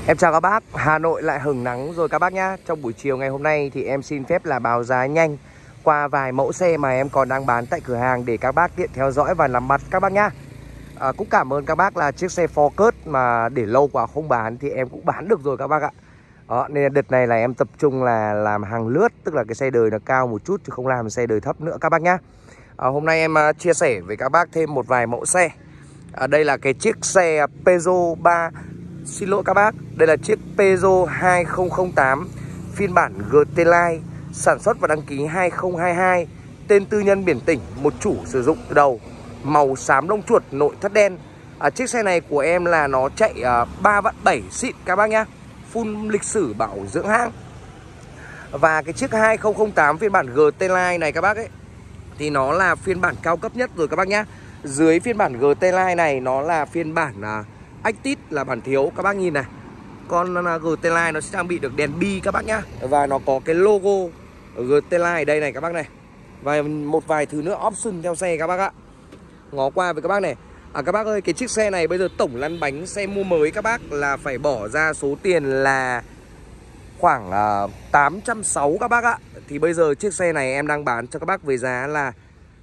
Em chào các bác, Hà Nội lại hửng nắng rồi các bác nhá. Trong buổi chiều ngày hôm nay thì em xin phép là báo giá nhanh qua vài mẫu xe mà em còn đang bán tại cửa hàng để các bác tiện theo dõi và nắm bắt các bác nhá. Cũng cảm ơn các bác là chiếc xe Focus mà để lâu quá không bán thì em cũng bán được rồi các bác ạ. Đó, nên đợt này là em tập trung là làm hàng lướt, tức là cái xe đời nó cao một chút chứ không làm xe đời thấp nữa các bác nhá. Hôm nay em chia sẻ với các bác thêm một vài mẫu xe. Đây là cái chiếc xe Peugeot 3. Xin lỗi các bác, đây là chiếc Peugeot 2008 phiên bản GT Line, sản xuất và đăng ký 2022, tên tư nhân biển tỉnh, một chủ sử dụng từ đầu, màu xám lông chuột, nội thất đen. Chiếc xe này của em là nó chạy 3.7 vạn xịn các bác nhá, full lịch sử bảo dưỡng hãng. Và cái chiếc 2008 phiên bản GT Line này các bác ấy thì nó là phiên bản cao cấp nhất rồi các bác nhá. Dưới phiên bản GT Line này nó là phiên bản Active là bản thiếu, các bác nhìn này. Con GT Line nó sẽ trang bị được đèn bi các bác nhá. Và nó có cái logo GT Line ở đây này các bác này. Và một vài thứ nữa option theo xe các bác ạ. Ngó qua với các bác này. Các bác ơi, cái chiếc xe này bây giờ tổng lăn bánh xe mua mới các bác là phải bỏ ra số tiền là khoảng 860 các bác ạ. Thì bây giờ chiếc xe này em đang bán cho các bác với giá là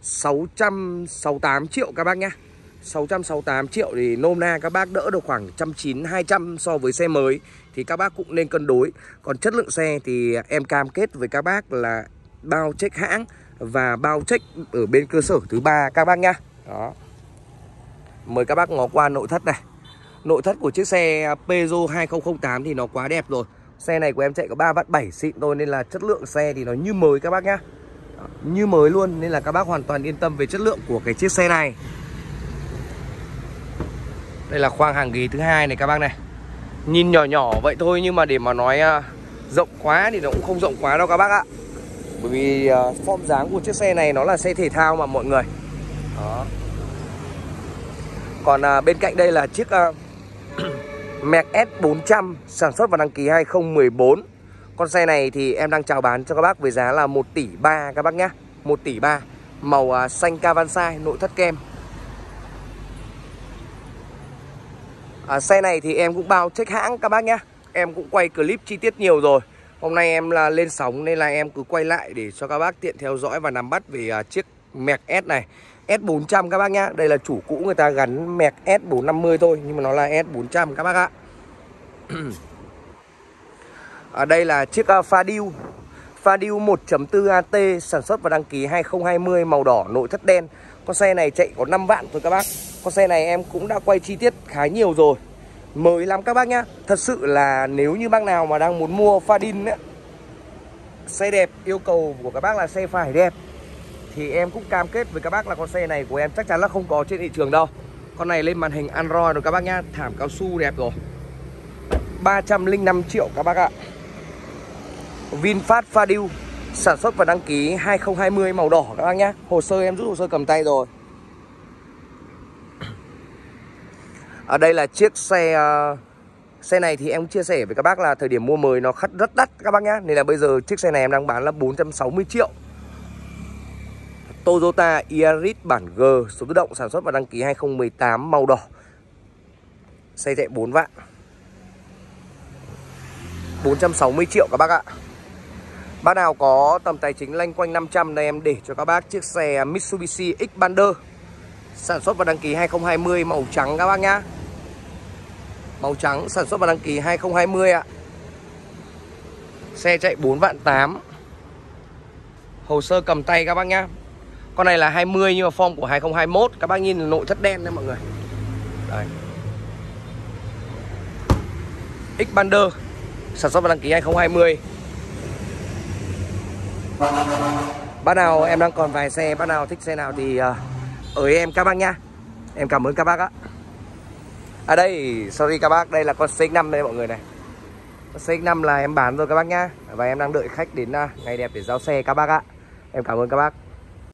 668 triệu các bác nhá. 668 triệu thì nôm na các bác đỡ được khoảng 190-200 so với xe mới. Thì các bác cũng nên cân đối. Còn chất lượng xe thì em cam kết với các bác là bao check hãng và bao check ở bên cơ sở thứ 3 các bác nhá. Đó. Mời các bác ngó qua nội thất này. Nội thất của chiếc xe Peugeot 2008 thì nó quá đẹp rồi. Xe này của em chạy có 3.7 vạn xịn thôi nên là chất lượng xe thì nó như mới các bác nhá. Như mới luôn nên là các bác hoàn toàn yên tâm về chất lượng của cái chiếc xe này. Đây là khoang hàng ghế thứ hai này các bác này. Nhìn nhỏ nhỏ vậy thôi nhưng mà để mà nói rộng quá thì nó cũng không rộng quá đâu các bác ạ. Bởi vì form dáng của chiếc xe này nó là xe thể thao mà mọi người. Đó. Còn bên cạnh đây là chiếc Merc S400 sản xuất và đăng ký 2014. Con xe này thì em đang chào bán cho các bác với giá là 1,3 tỷ các bác nhá. 1,3 tỷ. Màu xanh Cavansai, nội thất kem. Xe này thì em cũng bao check hãng các bác nhá. Em cũng quay clip chi tiết nhiều rồi. Hôm nay em là lên sóng nên là em cứ quay lại để cho các bác tiện theo dõi và nắm bắt về chiếc Merc S này. S400 các bác nhá. Đây là chủ cũ người ta gắn Merc S450 thôi, nhưng mà nó là S400 các bác ạ. Đây là chiếc Fadil 1.4 AT sản xuất và đăng ký 2020, màu đỏ, nội thất đen. Con xe này chạy có 5 vạn thôi các bác. Con xe này em cũng đã quay chi tiết khá nhiều rồi. Mới lắm các bác nhá. Thật sự là nếu như bác nào mà đang muốn mua Fadil ấy, xe đẹp, yêu cầu của các bác là xe phải đẹp, thì em cũng cam kết với các bác là con xe này của em chắc chắn là không có trên thị trường đâu. Con này lên màn hình Android rồi các bác nhá. Thảm cao su đẹp rồi. 305 triệu các bác ạ. VinFast Fadil sản xuất và đăng ký 2020, màu đỏ các bác nhá. Hồ sơ em rút hồ sơ cầm tay rồi. Ở đây là chiếc xe này thì em chia sẻ với các bác là thời điểm mua mới nó rất đắt các bác nhá. Nên là bây giờ chiếc xe này em đang bán là 460 triệu. Toyota Yaris bản G, số tự động, sản xuất và đăng ký 2018, màu đỏ. Xe chạy 4 vạn. 460 triệu các bác ạ. Bác nào có tầm tài chính lanh quanh 500 đây em để cho các bác chiếc xe Mitsubishi Xpander sản xuất và đăng ký 2020, màu trắng các bác nhá. Màu trắng, sản xuất và đăng ký 2020 ạ. Xe chạy 4.8 vạn. Hồ sơ cầm tay các bác nhá. Con này là 20 nhưng mà form của 2021. Các bác nhìn nội thất đen đấy mọi người. Đây. Xpander sản xuất và đăng ký 2020. Bác nào em đang còn vài xe, bác nào thích xe nào thì ới em các bác nhá. Em cảm ơn các bác ạ. Đây, sorry các bác, đây là con CX-5 đây mọi người này. Con CX-5 là em bán rồi các bác nhá. Và em đang đợi khách đến ngày đẹp để giao xe các bác ạ. Em cảm ơn các bác.